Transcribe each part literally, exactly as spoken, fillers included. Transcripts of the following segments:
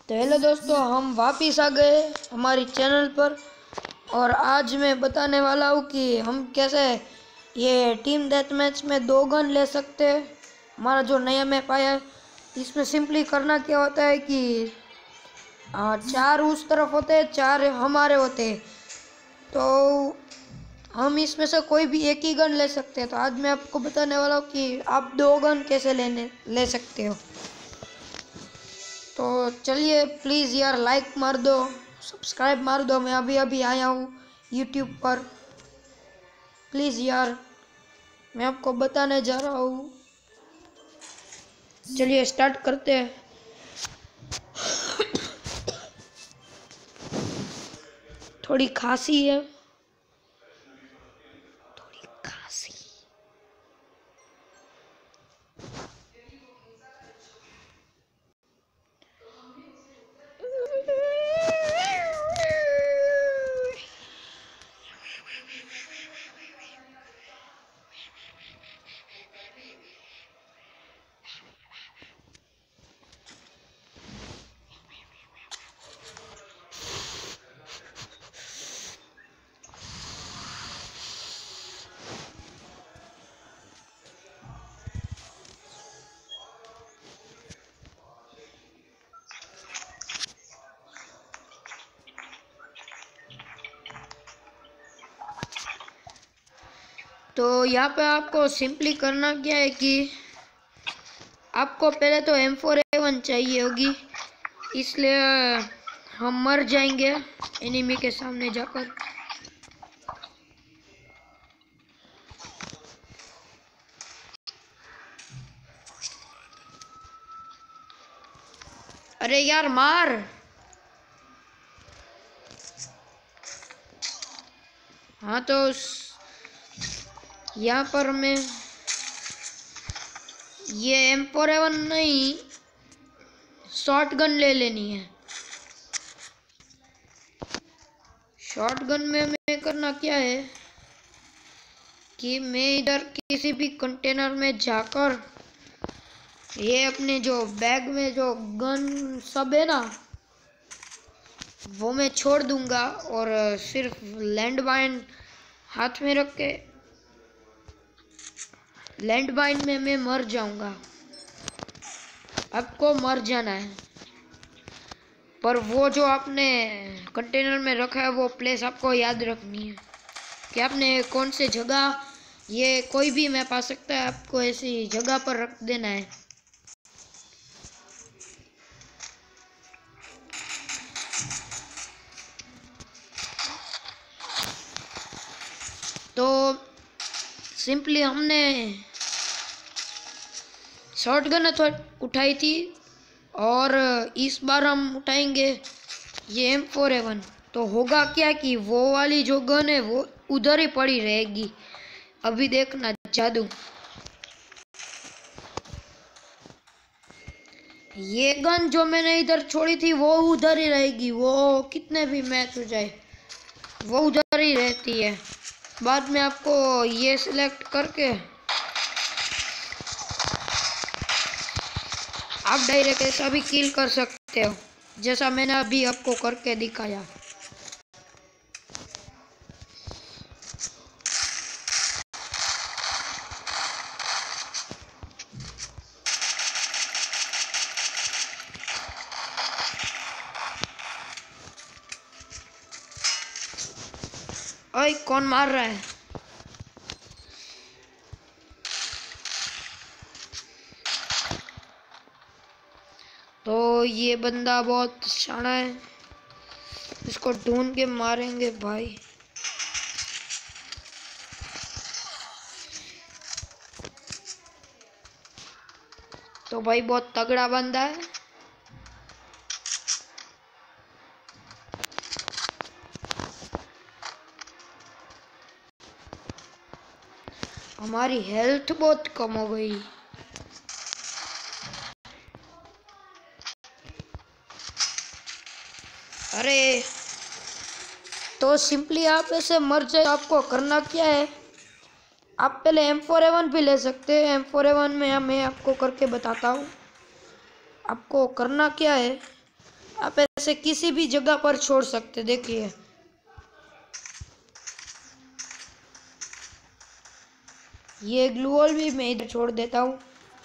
तो हेलो दोस्तों, हम वापिस आ गए हमारी चैनल पर। और आज मैं बताने वाला हूँ कि हम कैसे ये टीम डेथ मैच में दो गन ले सकते हैं। हमारा जो नया मैप आया है इसमें सिंपली करना क्या होता है कि आ, चार उस तरफ होते हैं, चार हमारे होते हैं। तो हम इसमें से कोई भी एक ही गन ले सकते हैं। तो आज मैं आपको बताने वाला हूँ कि आप दो गन कैसे लेने ले सकते हो। तो चलिए प्लीज़ यार लाइक मार दो, सब्सक्राइब मार दो। मैं अभी अभी आया हूँ यूट्यूब पर। प्लीज़ यार मैं आपको बताने जा रहा हूँ। चलिए स्टार्ट करते हैं। थोड़ी खांसी है, थोड़ी खांसी। तो यहाँ पे आपको सिंपली करना क्या है कि आपको पहले तो एम फोर ए वन चाहिए होगी, इसलिए हम मर जाएंगे एनिमी के सामने जाकर। अरे यार मार। हाँ तो यहाँ पर मैं ये एम फोर ए वन नहीं, शॉर्ट गन ले लेनी है। शॉर्ट गन में मैं करना क्या है कि मैं इधर किसी भी कंटेनर में जाकर ये अपने जो बैग में जो गन सब है ना वो मैं छोड़ दूंगा और सिर्फ लैंड माइन हाथ में रख के लैंड माइन में मैं मर जाऊंगा। आपको मर जाना है, पर वो जो आपने कंटेनर में रखा है वो प्लेस आपको याद रखनी है कि आपने कौन से जगह, ये कोई भी मैप आ सकता है, आपको ऐसी जगह पर रख देना है। तो सिंपली हमने शॉटगन उठाई थी और इस बार हम उठाएंगे ये एम फोर ए वन। तो होगा क्या कि वो वाली जो गन है वो उधर ही पड़ी रहेगी। अभी देखना जादू, ये गन जो मैंने इधर छोड़ी थी वो उधर ही रहेगी। वो कितने भी मैच हो जाए वो उधर ही रहती है। बाद में आपको ये सिलेक्ट करके आप डायरेक्ट ऐसा भी किल कर सकते हो जैसा मैंने अभी आपको करके दिखाया। ओए कौन मार रहा है? तो ये बंदा बहुत शाना है, इसको ढूंढ के मारेंगे भाई। तो भाई बहुत तगड़ा बंदा है। हमारी हेल्थ बहुत कम हो गई। अरे तो सिंपली आप ऐसे मर जाए, आपको करना क्या है, आप पहले एम फोर ए वन भी ले सकते हैं। एम फोर ए वन में मैं आपको करके बताता हूँ। आपको करना क्या है आप ऐसे किसी भी जगह पर छोड़ सकते। देखिए ये ग्लू वॉल भी मैं इधर छोड़ देता हूँ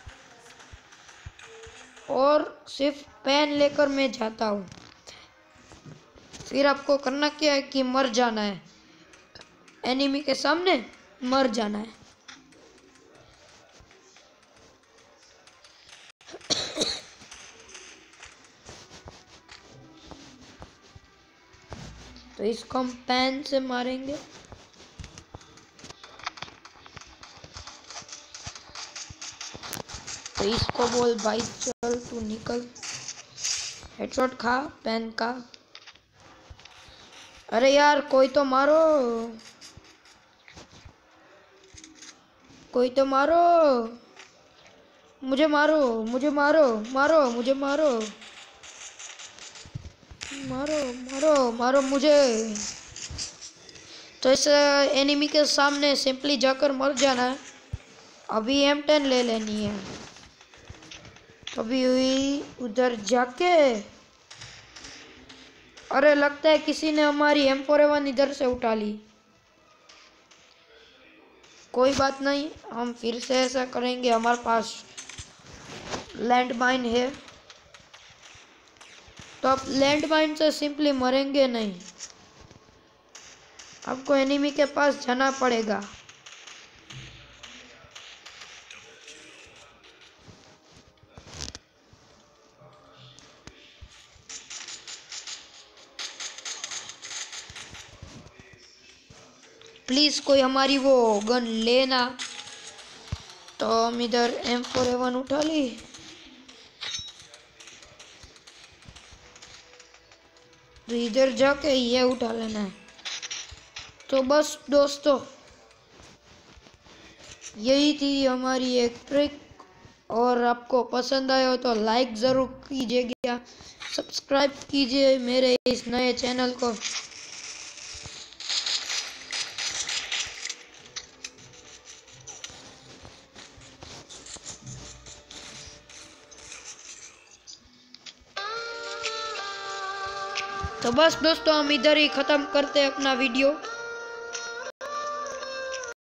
और सिर्फ पेन लेकर मैं जाता हूँ। फिर आपको करना क्या है कि मर जाना है, एनिमी के सामने मर जाना है। तो इसको हम पेन से मारेंगे। तो इसको बोल भाई चल तू निकल, हेडशॉट खा पेन का। अरे यार कोई तो मारो, कोई तो मारो, मुझे मारो, मुझे मारो, मारो मुझे, मारो मारो मारो मारो मुझे। तो इस एनिमी के सामने सिंपली जाकर मर जाना है। अभी एम टेन ले लेनी है। अभी उधर जाके, अरे लगता है किसी ने हमारी एम फोर ए वन इधर से उठा ली। कोई बात नहीं, हम फिर से ऐसा करेंगे। हमारे पास लैंड माइन है, तो आप लैंड माइन से सिंपली मरेंगे नहीं, आपको एनिमी के पास जाना पड़ेगा। प्लीज कोई हमारी वो गन लेना। तो हम इधर एम फोर ए वन उठा ली। तो इधर जाके ये उठा लेना है। तो बस दोस्तों यही थी हमारी एक ट्रिक, और आपको पसंद आया हो तो लाइक ज़रूर कीजिएगा, सब्सक्राइब कीजिए मेरे इस नए चैनल को। तो बस दोस्तों हम इधर ही ख़त्म करते हैं अपना वीडियो।